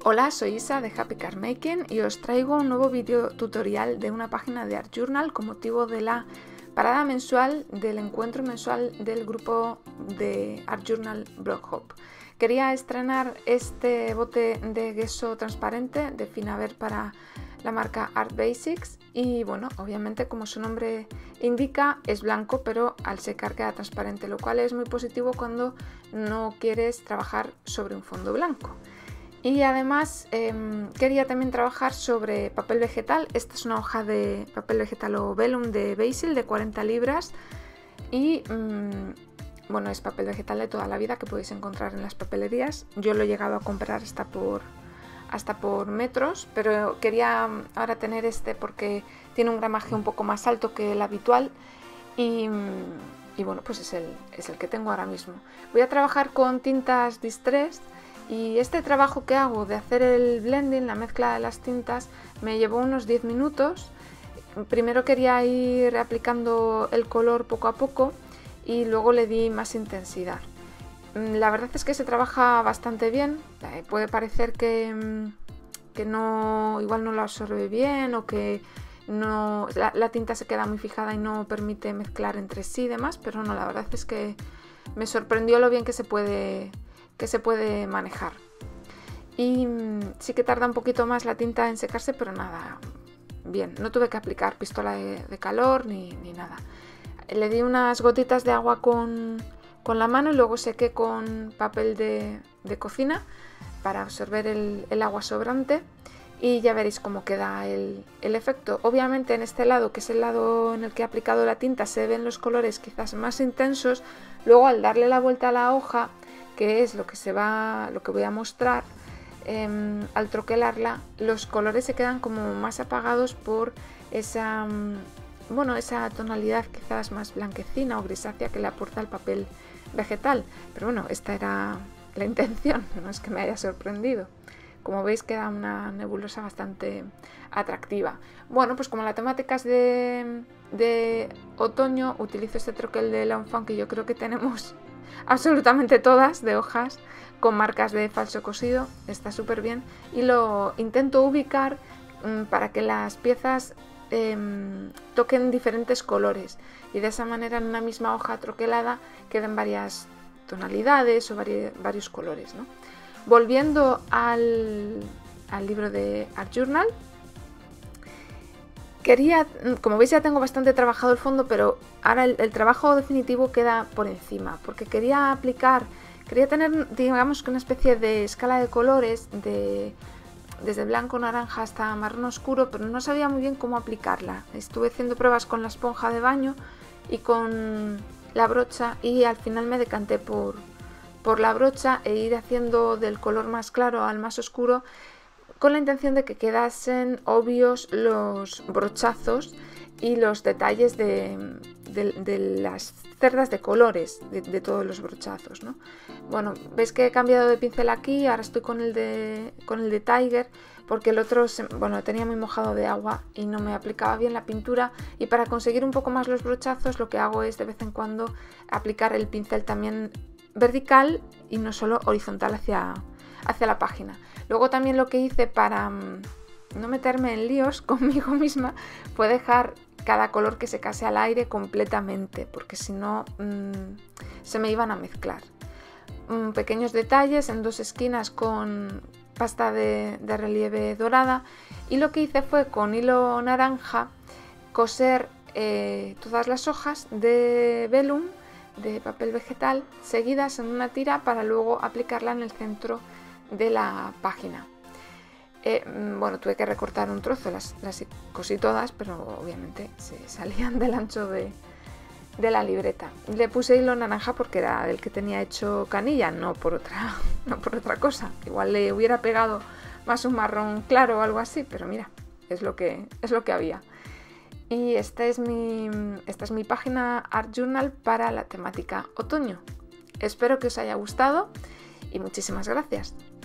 Hola, soy Isa de Happy Card Making y os traigo un nuevo vídeo tutorial de una página de Art Journal con motivo de la parada mensual del encuentro mensual del grupo de Art Journal Blog Hop. Quería estrenar este bote de gesso transparente de Finaver para la marca Art Basics y bueno, obviamente como su nombre indica es blanco, pero al secar queda transparente, lo cual es muy positivo cuando no quieres trabajar sobre un fondo blanco. Y además quería también trabajar sobre papel vegetal. Esta es una hoja de papel vegetal o vellum de Basil de 40 libras y bueno, es papel vegetal de toda la vida que podéis encontrar en las papelerías. Yo lo he llegado a comprar hasta por metros, pero quería ahora tener este porque tiene un gramaje un poco más alto que el habitual y bueno, pues es el que tengo ahora mismo. Voy a trabajar con tintas Distress. Y este trabajo que hago de hacer el blending, la mezcla de las tintas, me llevó unos 10 minutos. Primero quería ir aplicando el color poco a poco y luego le di más intensidad. La verdad es que se trabaja bastante bien. Puede parecer que no, igual no lo absorbe bien o que no, la tinta se queda muy fijada y no permite mezclar entre sí y demás, pero no, la verdad es que me sorprendió lo bien que se puede manejar. Y sí que tarda un poquito más la tinta en secarse, pero nada, bien, no tuve que aplicar pistola de calor ni nada. Le di unas gotitas de agua con la mano y luego sequé con papel de cocina para absorber el agua sobrante y ya veréis cómo queda el efecto. Obviamente en este lado, que es el lado en el que he aplicado la tinta, se ven los colores quizás más intensos. Luego al darle la vuelta a la hoja, que es lo que voy a mostrar, al troquelarla los colores se quedan como más apagados por esa tonalidad quizás más blanquecina o grisácea que le aporta el papel vegetal. Pero bueno, esta era la intención, no es que me haya sorprendido. Como veis queda una nebulosa bastante atractiva. Bueno, pues como la temática es de otoño, utilizo este troquel de Lawn Fun que yo creo que tenemos absolutamente todas, de hojas con marcas de falso cosido. Está súper bien y lo intento ubicar para que las piezas toquen diferentes colores y de esa manera en una misma hoja troquelada queden varias tonalidades o varios colores, ¿no? Volviendo al libro de Art Journal, como veis ya tengo bastante trabajado el fondo, pero ahora el trabajo definitivo queda por encima, porque quería tener, digamos, que una especie de escala de colores desde blanco, naranja hasta marrón oscuro, pero no sabía muy bien cómo aplicarla. Estuve haciendo pruebas con la esponja de baño y con la brocha y al final me decanté por la brocha e ir haciendo del color más claro al más oscuro, con la intención de que quedasen obvios los brochazos y los detalles de las cerdas de colores de todos los brochazos, ¿no? Bueno, veis que he cambiado de pincel aquí, ahora estoy con el de Tiger, porque el otro tenía muy mojado de agua y no me aplicaba bien la pintura, y para conseguir un poco más los brochazos lo que hago es de vez en cuando aplicar el pincel también vertical y no solo horizontal hacia la página. Luego también lo que hice para no meterme en líos conmigo misma fue dejar cada color que secase al aire completamente, porque si no se me iban a mezclar. Pequeños detalles en dos esquinas con pasta de relieve dorada, y lo que hice fue con hilo naranja coser todas las hojas de vellum de papel vegetal seguidas en una tira para luego aplicarla en el centro de la página. Bueno, tuve que recortar un trozo, las cosí todas, pero obviamente se salían del ancho de la libreta. Le puse hilo naranja porque era del que tenía hecho canilla, no por otra cosa. Igual le hubiera pegado más un marrón claro o algo así, pero mira, es lo que había. Y esta es mi página Art Journal para la temática otoño. Espero que os haya gustado y muchísimas gracias.